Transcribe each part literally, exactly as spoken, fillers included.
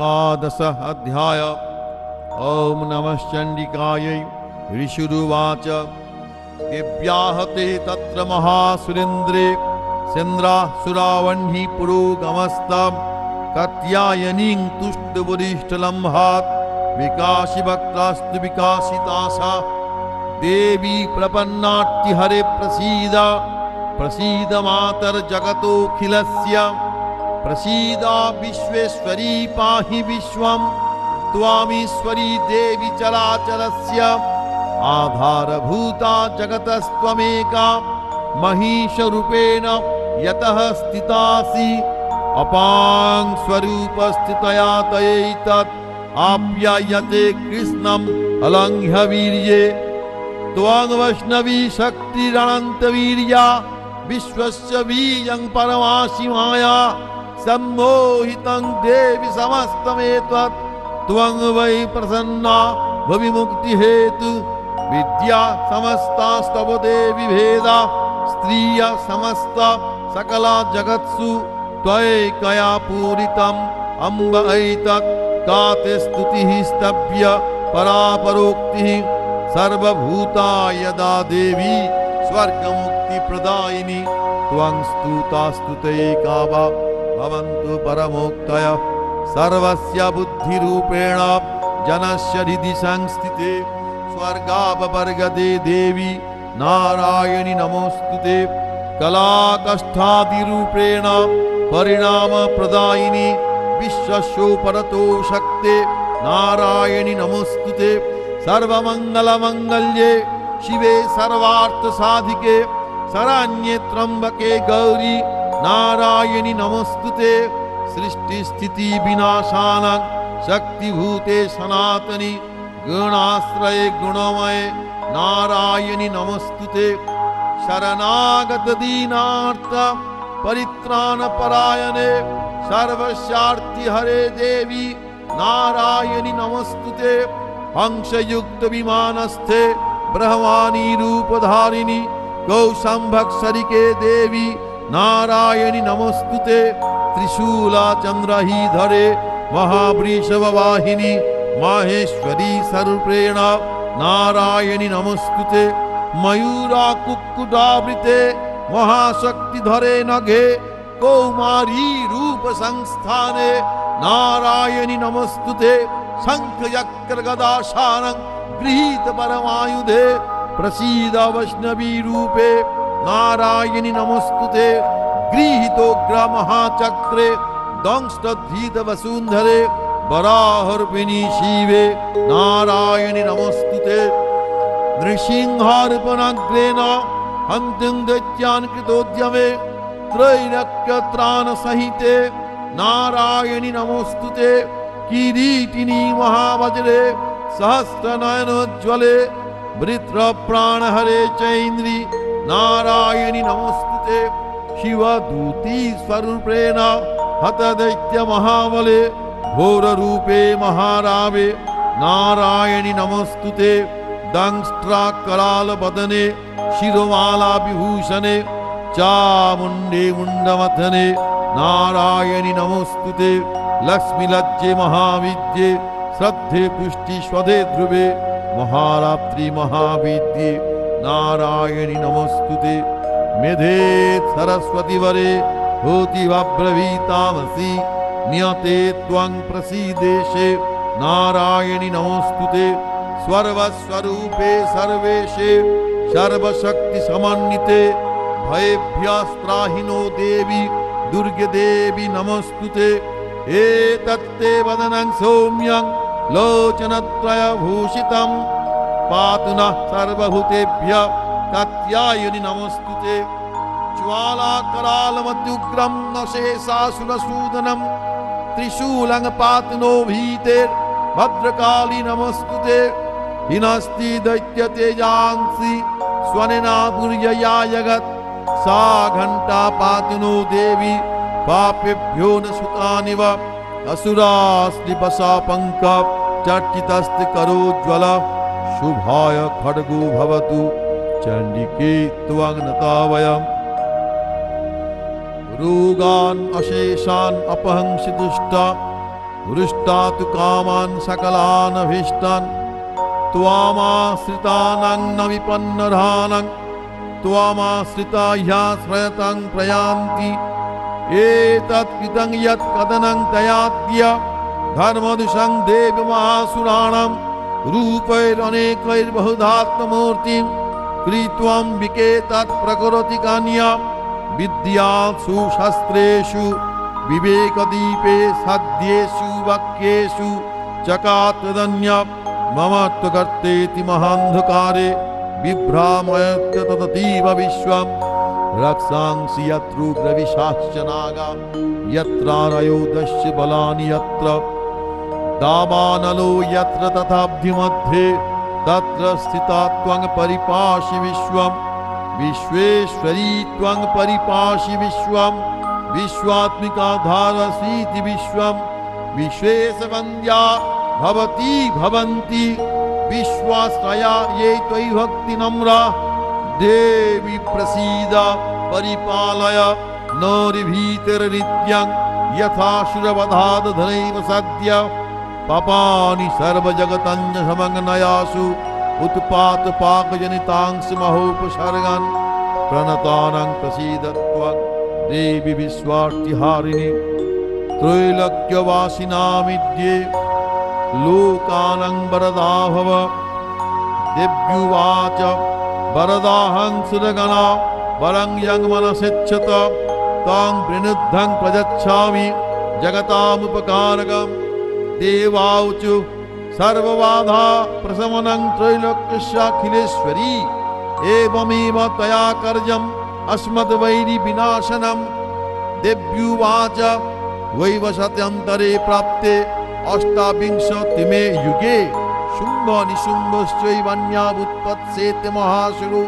एकादश अध्याय। ओम नमः चंडिकायै। ऋषिरुवाच दिव्याहते तत्र महासुरेन्द्रे सेन्द्रासुरावह्नि पुरोगमस्तम् कात्यायनीं तुष्टवरिष्ठलम्भात् विकासि वक्त्रास्तु विकासितासा देवी प्रपन्नाट्टिहरे प्रसीद प्रसीद मातर्जगतोऽखिलस्य प्रसीदा विश्वेश्वरी पाहि विश्वं त्वामीश्वरी देवी चराचरस्य आधारभूता जगतस्त्वमेका महिषरूपेण यतः स्थितासि अपां स्वरूपस्थितया तयैतत् आप्यायते कृष्णम् अलङ्घ्य वीर्ये त्वं वैष्णवी शक्तिरनन्तवीर्या विश्वस्य वीर्यं परमासि माया सम्मोहितं देवि समस्तमेतत् त्वं वै प्रसन्ना भविमुक्तिहेतु विद्या समस्तास्तव देवि भेदा स्त्रिया समस्त सकला जगत्सु त्वैकया पूरितम् अम्ब ऐतत् का ते स्तुतिः स्तभ्य परापरोक्तिः सर्वभूता यदा देवी स्वर्गमुक्तिप्रदायिनी त्वं स्तुता स्तुतैका वा भवन्तु परमोक्तयः सर्वस्य बुद्धिरूपेण जनस्य हृदि संस्थिते स्वर्गापवर्गदे देवी नारायणि नमोस्तुते कलाकष्ठादिरूपेण परिणामप्रदायिनी विश्वस्योपरतो शक्ते नारायणि नमोस्तुते सर्वमङ्गलमङ्गल्ये शिवे सर्वार्थसाधिके शरण्ये त्र्यम्बके गौरी नारायणि नमोस्तुते सृष्टिस्थिति विनाशानां शक्तिभूते सनातनी गुणाश्रये गुणमये नारायणि नमोस्तुते शरणागत दीनार्थ परित्राणपरायणे सर्वस्यार्थि हरे देवी नारायणि नमोस्तुते हंसयुक्त विमानस्थे ब्रह्माणी रूपधारिणी गौसंभक्षरिके देवी नारायणि नमोस्तुते त्रिशूला चंद्रहीधरे महावृषभवाहिनी माहेश्वरी स्वरूपेण नारायणि नमोस्तुते मयूरा कुक्कुटावृते महाशक्तिधरे नघे कौमारी रूप संस्थाने नारायणि नमोस्तुते शंख चक्र गदाशानं गृहीत परमायुधे प्रसीद वैष्णवी रूपे नारायणि नमोस्तुते गृहीतोग्र महाचक्रे दंष्टधीत वसुंधरे वराहर्पिणी शिवे नारायणि नमोस्तुते नृसिंहार्पणाग्रेण हन्तुं दैत्यान् कृतोद्यमे त्रैलोक्यत्राण सहिते नारायणि नमोस्तुते किरीटिनी महावज्रे सहस्रनयनोज्ज्वले वृत्रप्राणहरे चैन्द्री नारायणि नमोस्तुते शिवदूती स्वरूपेण हतदैत्य महाबले घोररूपे महारावे नारायणि नमोस्तुते दंष्ट्राकरालवदने शिरोमाला विभूषणे चामुण्डे मुण्डमथने नारायणि नमोस्तुते लक्ष्मीलज्जे महाविद्ये श्रद्धे पुष्टि स्वधे ध्रुवे महारात्रि महाविद्ये नारायणि नमोस्तुते मेधे सरस्वती वरे होति वाब्रवीतामसि नियते त्वं प्रसीदेशे नारायणि नमोस्तुते सर्वस्वरूपे सर्वेशे सर्वशक्ति समन्विते भयेभ्यस्त्राहिनो देवी दुर्गे देवी नमोस्तुते एतत्ते वदनं सौम्यं लोचनत्रयभूषितं पातु नः सर्वभूतेभ्यः कात्यायनि नमोस्तुते ज्वालाकरालमत्युग्रं नशेषासुरसूदनं त्रिशूलं पातु नो भीतेर् भद्रकाली नमोस्तुते हिनस्ति दैत्यतेजांसि स्वनेनापुर्यया जगत् सा घंटा पातु नो देवी पापेभ्यो न सुतानिव असुरास्त्रिपशा पंक चर्चितस्ति करोज्ज्वल शुभाय खड्गो भवतु चंडिके त्वं नता वयम् रोगान् अशेषान् अपहंसि दुष्टा हृष्टा तु कामान् सकलान् अभीष्टान् त्वामाश्रितानां न विपन्नधानां त्वामाश्रिता ह्याश्रयतां प्रयान्ति एतत् कृतं यत् कथनं तयाद्य धर्मदुषं देवमासुराणां रूपैरनेकैर्बहुधात्ममूर्तिं कृत्वं विकेतत् प्रकरोति कन्या विद्यासु शस्त्रेषु विवेकदीपे सद्येषु वाक्येषु चकात्तदन्य मम त्वकर्तेति महान्धकारे बिभ्रामयत्य तदतीव विश्वं रक्षांसि यत्रुग्रविशाश्च नागा यत्रारयो दश्य बलानि यत्र दावानलो यत्र तथाब्धिमध्ये तत्र स्थिता त्वं परिपाशि विश्वं विश्वेश्वरी त्वं परिपाशि विश्वं विश्वात्मिका धारसीति विश्वं विश्वेशवन्द्या भवती भवन्ति विश्वाश्रया ये त्वयि भक्ति नम्रा देवी प्रसीद परिपालय नौरिभीतिर्नित्यं यथाशुरवधाद धनैव सद्य पापानि सर्वजगतञ्च समग्नयासु उत्पातपाकजनितांसि महोपसर्गान् प्रणतानां प्रसीद त्वं देवी विश्वार्तिहारिणि त्रैलोक्यवासिनामिद्ये लोकानां वरदा भव देव्युवाच वरदाहं सुरगणा वरं यं मनसिच्छत तां प्रणुद्धं प्रयच्छामि जगतामुपकारकं देवाऊचु सर्वबाधा प्रशमनं त्रैलोक्यस्याखिलेश्वरी एवमेव तया कर्यम् अस्मद्वैरि विनाशनं देव्युवाच वैवसत्यन्तरे प्राप्ते अष्टाविंशतिमे युगे शुम्भ निशुम्भश्चैवन्यावुत्पत्स्येति महासुरो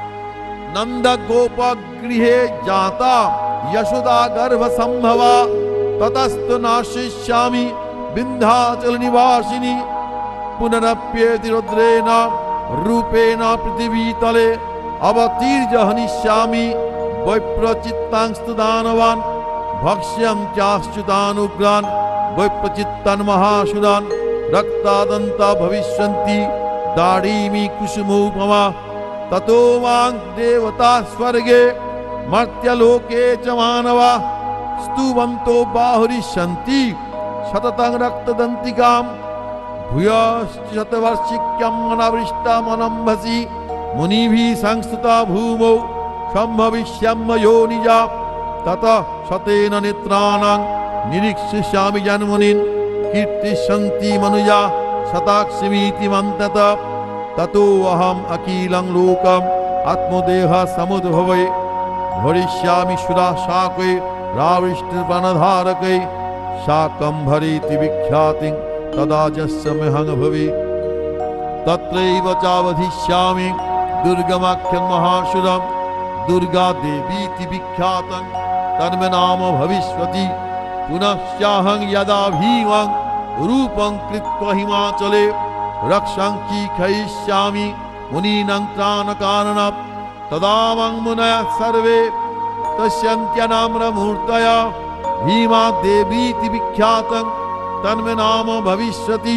नन्दगोपगृहे जाता यशोदा गर्भसम्भवा ततस्तु नाशिष्यामि विन्ध्याचलनिवासिनी पुनरप्येति रुद्रेण रूपेण पृथिवीतले अवतीर्य हनिष्यामि वैप्रचित्तांस्तु दानवान् भक्ष्यं चाश्च्युतानुग्रान् वैप्रचित्तान् महासुरान् रक्तादन्ता भविष्यन्ति दाढीमि कुसुमोपमा ततो मां देवता स्वर्गे मर्त्यलोके च मानवा स्तुवन्तो बाहुरिष्यन्ति सततं रक्तदन्तिकां भूयश्च शतवर्षिक्यं अनावृष्टामनम्भसि मुनिभिः संस्तुता भूमौ सम्भविष्यं योनिजा ततः शतेन नेत्राणां निरीक्षिष्यामि जन्मनीन् कीर्तिष्यन्ति मनुजा शताक्षमीति मन्तत ततो अहम् अखिलं लोकम् आत्मदेह समुद्भवे भरिष्यामि शुरा शाकै राविष्टप्राणधारकै शाकम्भरीति विख्यातिं तदा जस्यमहं भवे तत्रैव चावधिष्यामि दुर्गमाख्यं महासुरं दुर्गा देवीति विख्यातं तन्मे नाम भविष्यति पुनश्चाहं यदा भीमं रूपं कृत्वा हिमाचले रक्षं चीखयिष्यामि मुनीनां त्राणकारणं तदा मं मुनयः सर्वे तस्यन्त्यनाम्रमूर्तया भीमा देवीति विख्यातं तन्मे नाम भविष्यति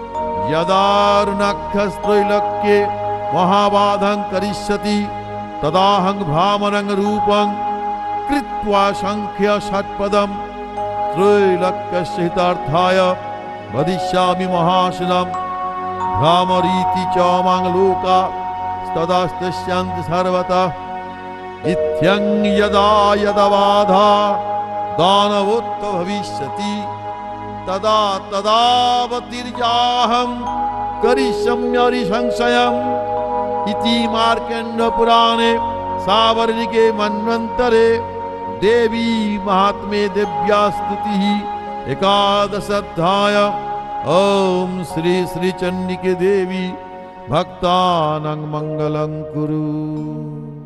यदारुणाख्यस्त्रैलोक्ये महाबाधं करिष्यति तदाहं भ्रामरं रूपं कृत्वा संख्य षट्पदं त्रैलोक्यस्य हितार्थाय वदिष्यामि महाशुनं भ्रामरीति च मां लोका तदास्तस्यन्ति सर्वतः इत्थं यदा यदा बाधा दानवोत्थ भविष्यति तदा तदावतीर्याहं करिष्यामि संशयम् इति मार्कण्डपुराणे सावर्णिके मन्वन्तरे देवी महात्म्ये देव्या स्तुतिः एकादशाध्याय। ओम श्री श्री चंडिके देवी भक्तानां मंगलं कुरु।